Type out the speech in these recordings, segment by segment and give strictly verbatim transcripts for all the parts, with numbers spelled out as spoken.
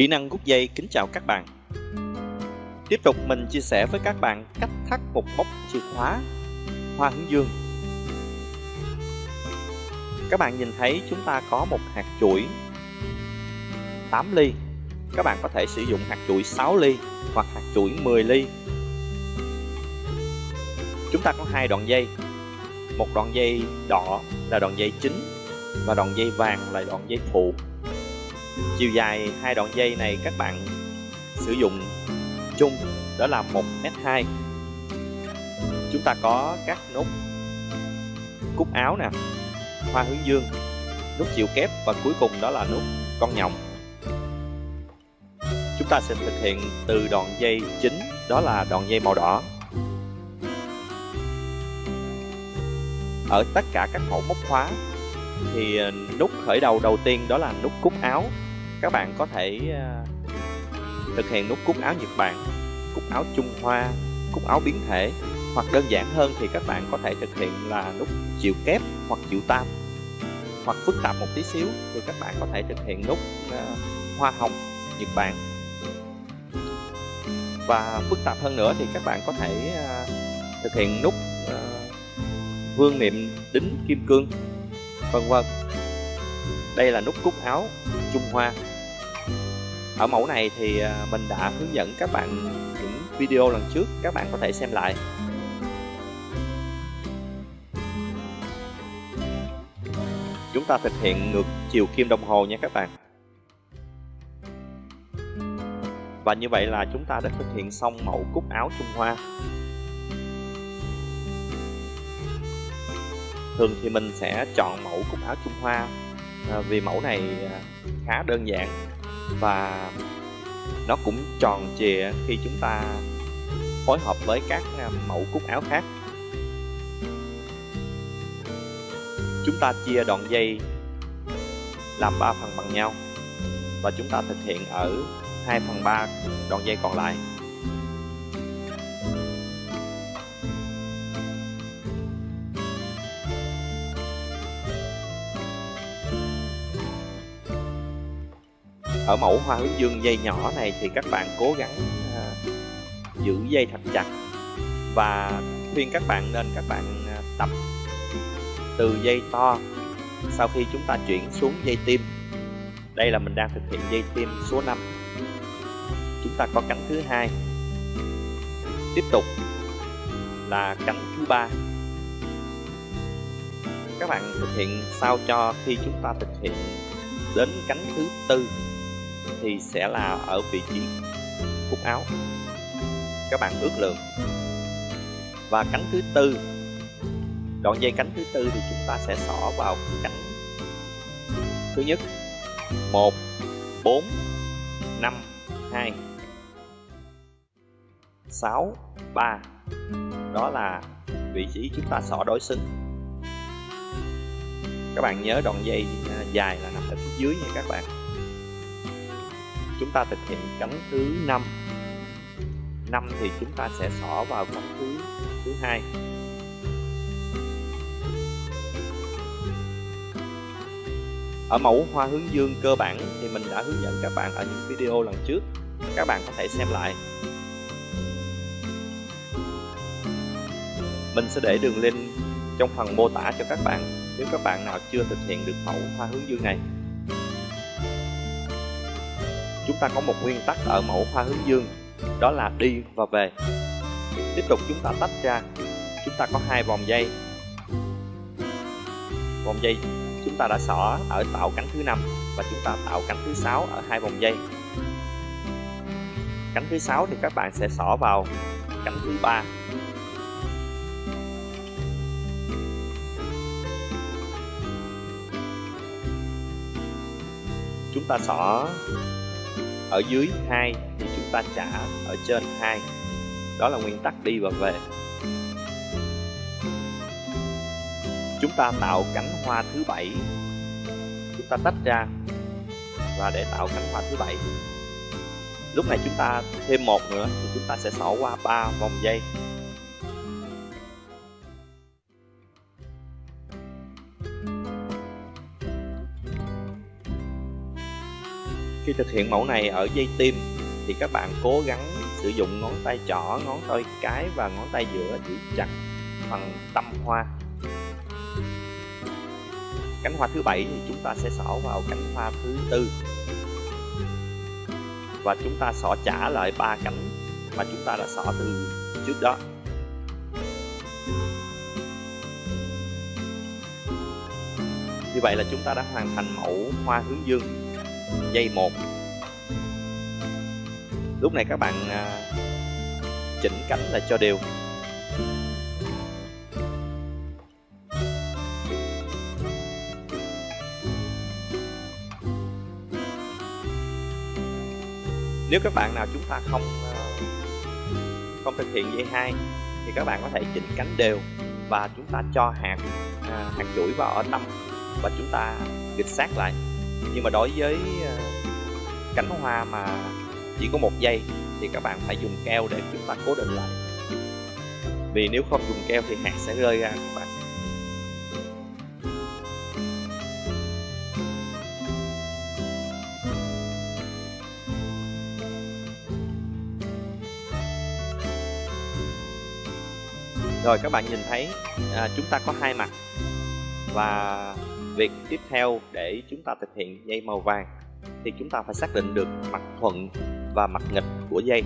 Kỹ năng rút dây kính chào các bạn. Tiếp tục mình chia sẻ với các bạn cách thắt một móc chìa khóa hoa hướng dương. Các bạn nhìn thấy chúng ta có một hạt chuỗi tám ly. Các bạn có thể sử dụng hạt chuỗi sáu ly hoặc hạt chuỗi mười ly. Chúng ta có hai đoạn dây. Một đoạn dây đỏ là đoạn dây chính và đoạn dây vàng là đoạn dây phụ. Chiều dài hai đoạn dây này các bạn sử dụng chung đó là một mét hai. Chúng ta có các nút cúc áo nè, hoa hướng dương, nút chịu kép và cuối cùng đó là nút con nhộng. Chúng ta sẽ thực hiện từ đoạn dây chính, đó là đoạn dây màu đỏ. Ở tất cả các mẫu móc khóa thì nút khởi đầu đầu tiên đó là nút cúc áo. Các bạn có thể thực hiện nút cúc áo Nhật Bản, cúc áo Trung Hoa, cúc áo biến thể, hoặc đơn giản hơn thì các bạn có thể thực hiện là nút chịu kép hoặc chịu tam. Hoặc phức tạp một tí xíu thì các bạn có thể thực hiện nút uh, hoa hồng Nhật Bản. Và phức tạp hơn nữa thì các bạn có thể uh, thực hiện nút uh, vương niệm đính kim cương, vân vân. Đây là nút cúc áo Trung Hoa. Ở mẫu này thì mình đã hướng dẫn các bạn những video lần trước, các bạn có thể xem lại. Chúng ta thực hiện ngược chiều kim đồng hồ nha các bạn. Và như vậy là chúng ta đã thực hiện xong mẫu cúc áo Trung Hoa. Thường thì mình sẽ chọn mẫu cúc áo Trung Hoa vì mẫu này khá đơn giản và nó cũng tròn trịa khi chúng ta phối hợp với các mẫu cúc áo khác. Chúng ta chia đoạn dây làm ba phần bằng nhau và chúng ta thực hiện ở hai phần ba đoạn dây còn lại. Ở mẫu hoa hướng dương dây nhỏ này thì các bạn cố gắng uh, giữ dây thật chặt và khuyên các bạn nên các bạn uh, tập từ dây to sau khi chúng ta chuyển xuống dây tim. Đây là mình đang thực hiện dây tim số năm. Chúng ta có cánh thứ hai. Tiếp tục là cánh thứ ba. Các bạn thực hiện sao cho khi chúng ta thực hiện đến cánh thứ tư thì sẽ là ở vị trí cúc áo. Các bạn ước lượng. Và cánh thứ tư, đoạn dây cánh thứ tư thì chúng ta sẽ xỏ vào cánh thứ nhất. Một, bốn, năm, hai, sáu, ba. Đó là vị trí chúng ta xỏ đối xứng. Các bạn nhớ đoạn dây dài là nằm ở phía dưới nha các bạn. Chúng ta thực hiện cánh thứ năm. năm thì chúng ta sẽ xỏ vào cánh thứ thứ hai. Ở mẫu hoa hướng dương cơ bản thì mình đã hướng dẫn các bạn ở những video lần trước. Các bạn có thể xem lại. Mình sẽ để đường link trong phần mô tả cho các bạn nếu các bạn nào chưa thực hiện được mẫu hoa hướng dương này. Chúng ta có một nguyên tắc ở mẫu hoa hướng dương, đó là đi và về. Tiếp tục chúng ta tách ra. Chúng ta có hai vòng dây. Vòng dây chúng ta đã xỏ ở tạo cánh thứ năm và chúng ta tạo cánh thứ sáu ở hai vòng dây. Cánh thứ sáu thì các bạn sẽ xỏ vào cánh thứ ba. Chúng ta xỏ ở dưới hai thì chúng ta trả ở trên hai. Đó là nguyên tắc đi và về. Chúng ta tạo cánh hoa thứ bảy. Chúng ta tách ra và để tạo cánh hoa thứ bảy. Lúc này chúng ta thêm một nữa thì chúng ta sẽ xỏ qua ba vòng dây. Khi thực hiện mẫu này ở dây tim thì các bạn cố gắng sử dụng ngón tay trỏ, ngón tay cái và ngón tay giữa giữ chặt phần tâm hoa. Cánh hoa thứ bảy thì chúng ta sẽ xỏ vào cánh hoa thứ tư, và chúng ta xỏ trả lại ba cánh mà chúng ta đã xỏ từ trước đó. Như vậy là chúng ta đã hoàn thành mẫu hoa hướng dương dây một. Lúc này các bạn chỉnh cánh lại cho đều. Nếu các bạn nào chúng ta không không thực hiện dây hai thì các bạn có thể chỉnh cánh đều và chúng ta cho hạt hạt chuỗi vào ở tâm và chúng ta nghịch sát lại. Nhưng mà đối với cánh hoa mà chỉ có một dây thì các bạn phải dùng keo để chúng ta cố định lại, vì nếu không dùng keo thì hạt sẽ rơi ra các bạn. Rồi các bạn nhìn thấy à, chúng ta có hai mặt, và việc tiếp theo để chúng ta thực hiện dây màu vàng thì chúng ta phải xác định được mặt thuận và mặt nghịch của dây.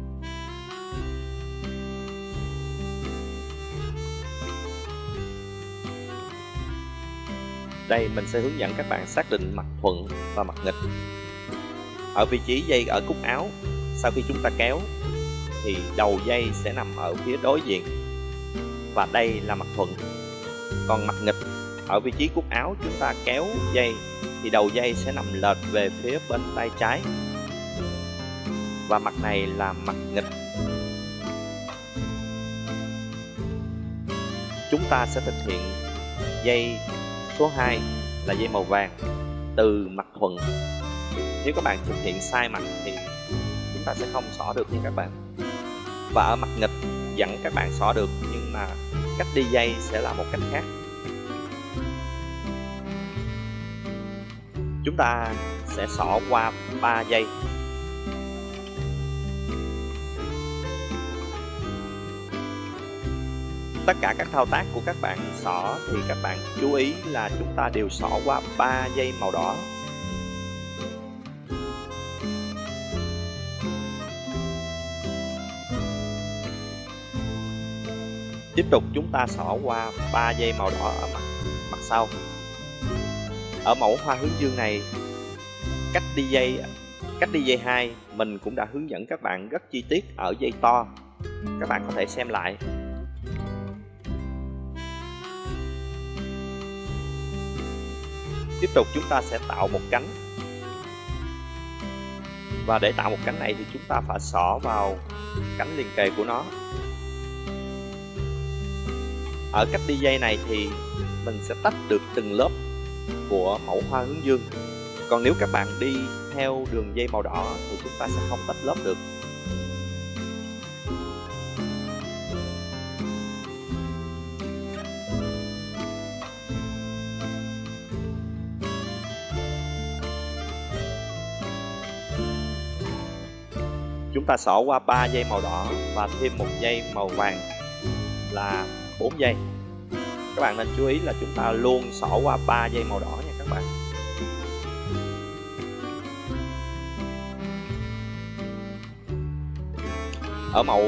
Đây mình sẽ hướng dẫn các bạn xác định mặt thuận và mặt nghịch. Ở vị trí dây ở cúc áo, sau khi chúng ta kéo thì đầu dây sẽ nằm ở phía đối diện và đây là mặt thuận. Còn mặt nghịch, ở vị trí cúc áo chúng ta kéo dây thì đầu dây sẽ nằm lệch về phía bên tay trái và mặt này là mặt nghịch. Chúng ta sẽ thực hiện dây số hai là dây màu vàng từ mặt thuận. Nếu các bạn thực hiện sai mặt thì chúng ta sẽ không xỏ được nha các bạn. Và ở mặt nghịch vẫn các bạn xỏ được, nhưng mà cách đi dây sẽ là một cách khác. Chúng ta sẽ xỏ qua ba dây. Tất cả các thao tác của các bạn xỏ thì các bạn chú ý là chúng ta đều xỏ qua ba dây màu đỏ. Tiếp tục chúng ta xỏ qua ba dây màu đỏ ở mặt, mặt sau. Ở mẫu hoa hướng dương này, cách đi dây cách đi dây hai mình cũng đã hướng dẫn các bạn rất chi tiết ở dây to. Các bạn có thể xem lại. Tiếp tục chúng ta sẽ tạo một cánh. Và để tạo một cánh này thì chúng ta phải xỏ vào cánh liền kề của nó. Ở cách đi dây này thì mình sẽ tách được từng lớp của mẫu hoa hướng dương. Còn nếu các bạn đi theo đường dây màu đỏ thì chúng ta sẽ không tách lớp được. Chúng ta xỏ qua ba dây màu đỏ và thêm một dây màu vàng là bốn dây. Các bạn nên chú ý là chúng ta luôn xỏ qua ba dây màu đỏ nha các bạn. Ở mẫu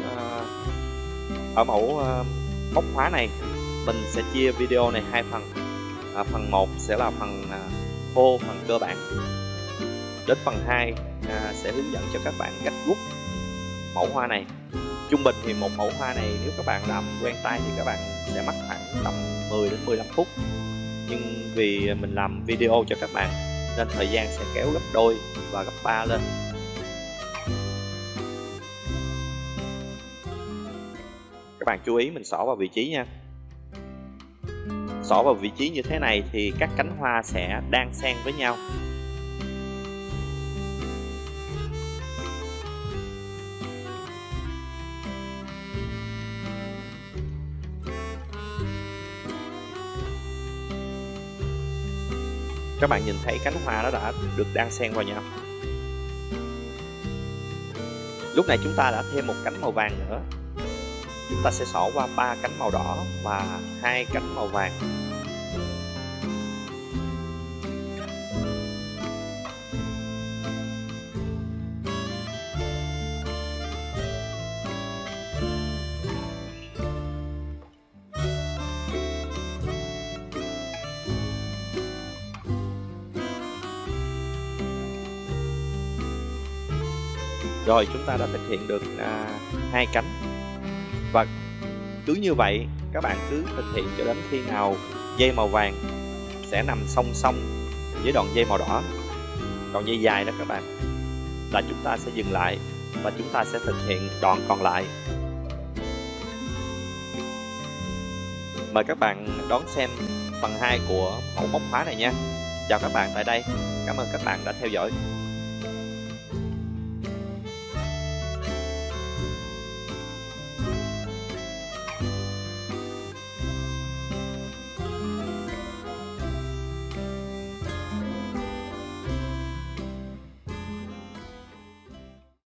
ở mẫu móc khóa này mình sẽ chia video này hai phần. À, phần một sẽ là phần thô, phần cơ bản. Đến phần hai à, sẽ hướng dẫn cho các bạn cách rút mẫu hoa này. Trung bình thì một mẫu hoa này nếu các bạn làm quen tay thì các bạn sẽ mất khoảng tầm mười đến mười lăm phút. Nhưng vì mình làm video cho các bạn nên thời gian sẽ kéo gấp đôi và gấp ba lên. Các bạn chú ý mình xỏ vào vị trí nha. Xỏ vào vị trí như thế này thì các cánh hoa sẽ đan xen với nhau. Các bạn nhìn thấy cánh hoa nó đã được đan xen vào nhau. Lúc này chúng ta đã thêm một cánh màu vàng nữa. Chúng ta sẽ xỏ qua ba cánh màu đỏ và hai cánh màu vàng. Rồi chúng ta đã thực hiện được à, hai cánh. Và cứ như vậy các bạn cứ thực hiện cho đến khi nào dây màu vàng sẽ nằm song song với đoạn dây màu đỏ, đoạn dây dài đó các bạn, là chúng ta sẽ dừng lại và chúng ta sẽ thực hiện đoạn còn lại. Mời các bạn đón xem phần hai của mẫu móc khóa này nha. Chào các bạn tại đây. Cảm ơn các bạn đã theo dõi.